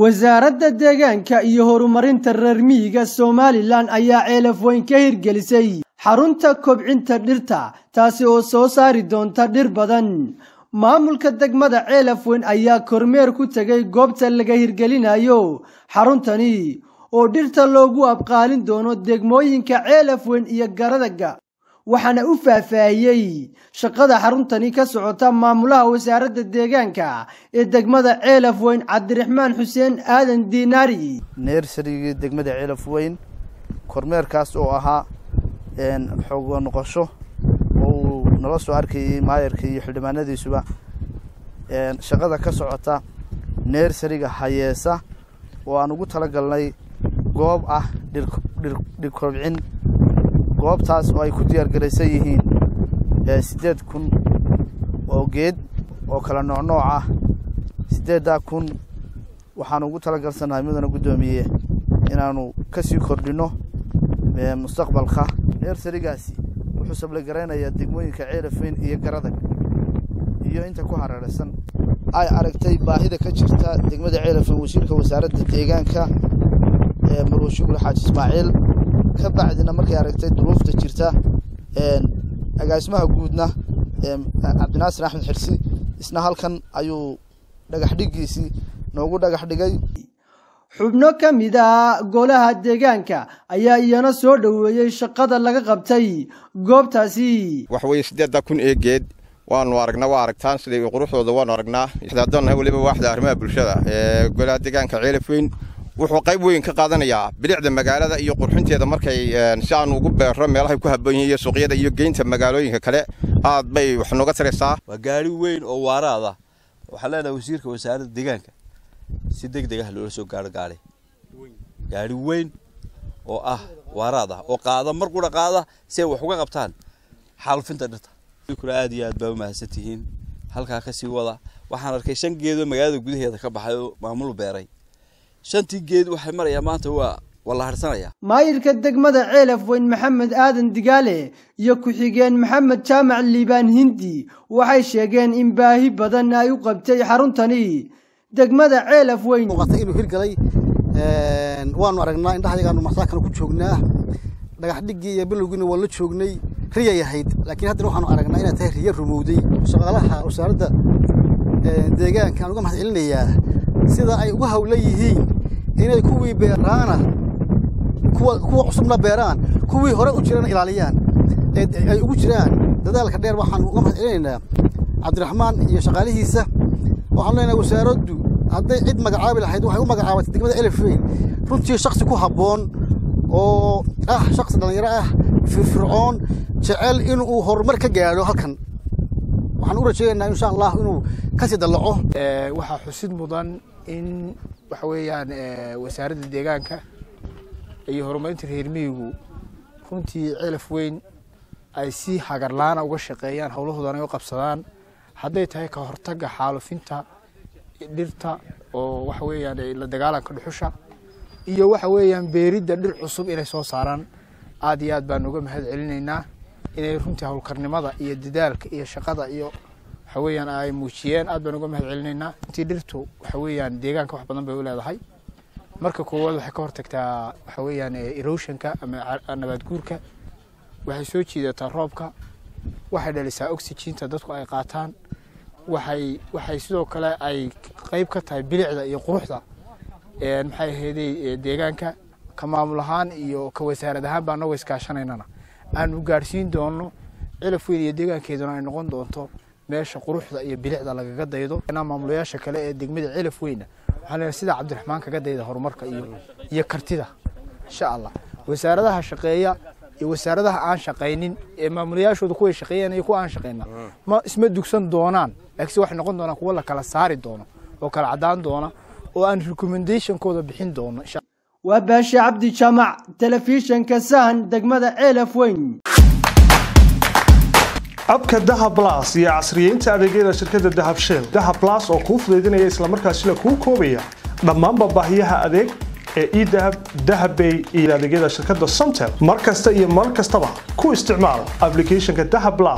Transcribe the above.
wasaaradda deegaanka iyo horumarinta reer miyiga Somaliland ayaa ceelaf weyn ka hirgelisay xarunta kobcinta dhirta taasi oo soo saari doonta dhir badan. maamulka degmada ceelaf weyn ayaa kormeer ku tagay goobta laga hirgelinayo xaruntani oo dhirta loogu abqaalin doono degmooyinka ceelaf weyn iyo garadaga. waxaana u faahfaahiyay shaqada xaruntani ka socota maamulaha wasaaradda deegaanka ee degmada ceelaf weyn Cabdiraxmaan Xuseen Aadan Diinaari. neersariga degmada ceelaf weyn kormeerkaas oo ahaa xoog noqosho oo nala soo arkay maayarka iyo xildhibaanadiisuba shaqada ka socota neersariga hayeesa oo aan ugu talagalnay goob ah dhir kobcin goobtaas oo ay ku diyaar gareysan yihiin 8,000 oo geed oo kala nooc ah 8,000 waxaan ugu talagalsanahay midana gudoomiye inaanu ka sii kordhino mustaqbalka. neersarigaasi wuxuu sabla gareynayaa degmooyinka ceelaf weyn iyo garadag iyo inta ku hareeraysan ay aragtay baahida ka jirta degmada ceelaf weyn wasiirka wasaaradda deegaanka Marwashugul Xaaji Ismaaciil ka bacdina markay aragtay duruufta jirta agaasimaha guudna Cabdinaasir Axmed Xirsi isna halkan ayuu dhagax dhigiisi noogu dhagax dhigay. xubno kamid ah golaha deegaanka ayaa iyana soo dhaweeyay shaqada laga qabtay goobtaasi. wax way 8,000 ee geed waanu aragnaa waa aragtaan sidii quruxdooda waanu aragnaa xidaadoona waliba waaxda arrimaha bulshada ee golaha deegaanka ceelaf weyn wuxuu qayb weyn ka qaadanayaa bilicda magaalada iyo qurxinteeda markay si aan ugu beero meelaha ku habboon yihiin suuqyada iyo geynta magaalooyinka kale aad bay wax nooga taraysaa. waa gaari weyn oo waaraada waxa leedahay wasiirka wasaaradda deegaanka si degdeg ah loo soo gaari gaari weyn oo ah waaraada oo qaada mar qura qaada si wax uga qabtaan xalfinta dhirta. kula aad iyo aad baa mahadsantihiin halka ka sii wada waxaan arkay 5 geed oo magaalada gudaheeda ka baxay oo maamul beeray 5 geed waxay marayaan maanta wala harsanaya. maayirka degmada ceelaf weyn Maxamed Aadan Digaale iyo ku xigeen Maxamed Jaamac Liibaan Hindi waxay sheegeen in baahi badan ay u qabtay xaruntani degmada ceelaf weyn. waqti inuu hirgalay waanu aragnaa indhahayaanu masaakana ku joognaa dhagax dhigii iyo bilowgiina waa la joognay riya yahayd laakiin hadda waxaanu aragnaa inay tahay riya rumowday. shaqaalaha wasaaradda deegaanka aan uga mahadcelinayaa sida ay uga hawlan yihiin inay kuwii beeraana kuwa cusubna beeraan kuwii hore u jiraan ilaaliyaan ay ugu jiraan dadaalka dheer. waxaan uga mahadcelinaynaa Cabdiraxmaan iyo shaqaalihiisa. waxaan leenahay wasaaraddu hadday cid magacaabi lahayd waxay u magacaabatay degmada ceelaf weyn runtii shakhsi ku habboon oo shakhsi dhalinyaro ah firfircoon jecel inuu horumar ka gaadho halkan. waxaan u rajaynaynaa insha Allah inuu ka sii dalaco. waxa xusid mudan in waxa weeyaan wasaaradda deegaanka iyo horumarinta reer miyigu runtii ceelaf weyn ay si hagar la'aan uga shaqeeyaan hawlahoodana ay u qabsadaan hadday tahay ka hortagga xaalufinta dhirta oo waxa weeyaan la dagaalanka dhuxusha iyo waxa weeyaan beeridda dhir cusub inay soo saaraan. aad iyo aad baan uga mahadcelinaynaa inay runtii hawlkarnimada iyo dadaalka iyo shaqada iyo waxa weeyaan ay muujiyeen. aad baan uga mahadcelinaynaa. intii dhirtu waxa weeyaan deegaanka wax badan bay u leedahay. marka koowaad waxay ka hortagtaa waxa weeyaan erosionka ama nabaad guurka, waxay soo jiidataa roobka, waxay dhalisaa oxygen-ta dadku ay qaataan, waxay sidoo kale ay qayb ka tahay bilicda iyo quruxda maxay ahaydey deegaanka. ka maamul ahaan iyo ka wasaarad ahaan baan noo iskaashanaynana aan u gaarsiin doono ceelaf weyn iyo deegaankeeduna ay noqon doonto meesha quruxda iyo bilicda lagaga daydo. maamulayaasha kale ee degmada ceelaf weyn waxaan sida Cabdiraxmaan kaga dayda horumarka iyo kartida insha Allah. wasaaradaha shaqeeya iyo wasaaradaha aan shaqeynin ee maamulayaashooda kuwa shaqeeyaan iyo kuwa aan shaqeynaa ma isma dugsan doonaan laakiin waxay noqon doonaan kuwa la kala saari doono oo kala cadaan doona oo aan recommendation kooda bixin doono. وباشا عبد جمع تلفزيون كسان دقمة ceelaf weyn. abka Dahab Plus iyo casriyeynta adeegyada shirkadda Dahab Shell. Dahab Plus oo kuu fududeynaya isla markaasina kuu koobaya dhammaan baahiyaha adeeg ee e-Dahab, Dahab Pay iyo adeegyada shirkadda Somtel. markasta iyo mar kastaba ku isticmaal applicationka Dahab Plus.